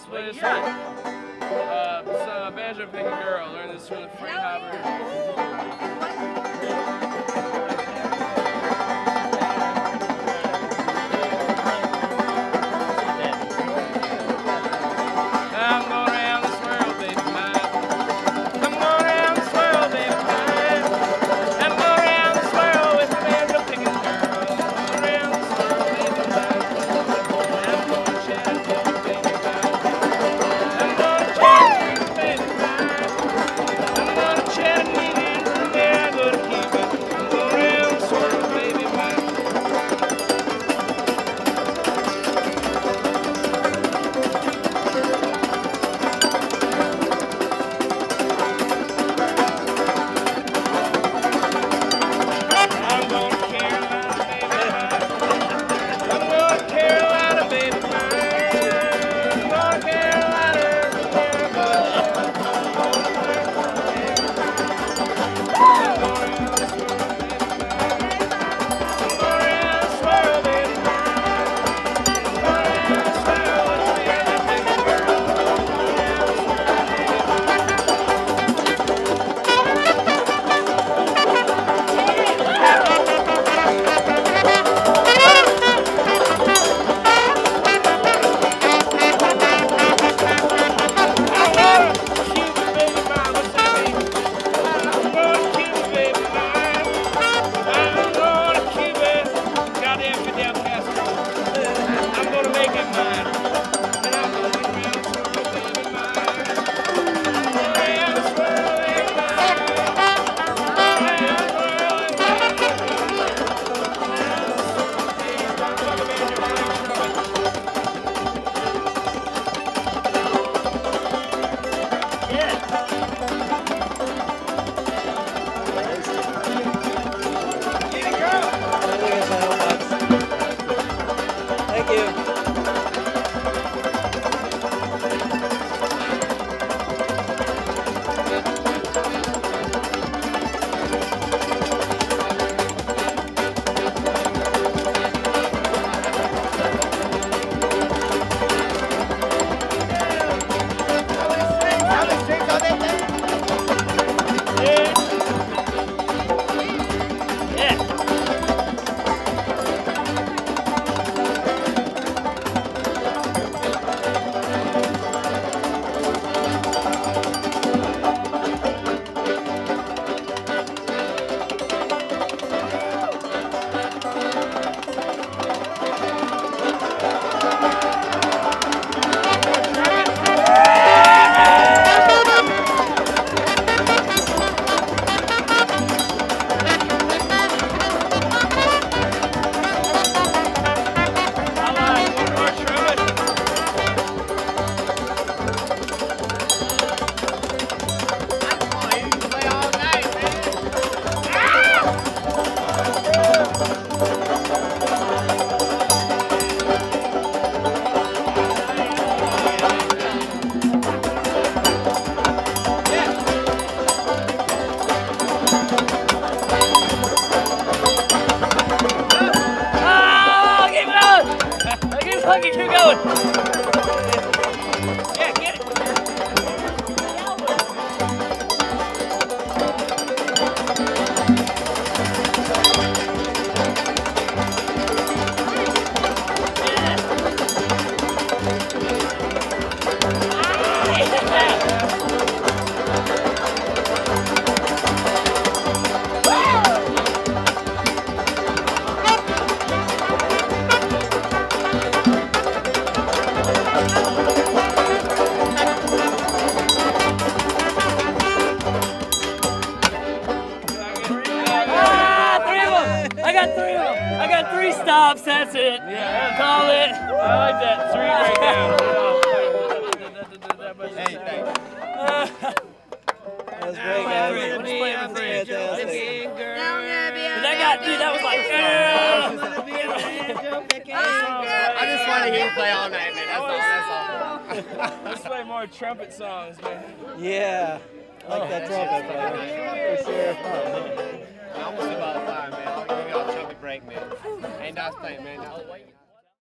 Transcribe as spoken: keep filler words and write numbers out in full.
play this one. Uh, it's uh, Banjo Picking Girl. Learn this from the Frank Hopper. Keep going. Yeah, get it. I got three of them. I got three stops. That's it. Yeah, call it. I like that. Three right now. Hey, thanks. That was great, guys. Let's play it for three. Fantastic. But that got, dude, that was like, I just want to hear you play all night, man. That's all. That's all. Let's play more trumpet songs, man. Yeah. I like that trumpet, brother. For sure. I'm almost about time, man. I'll give you a trumpet break, man. Ain't that playing, man.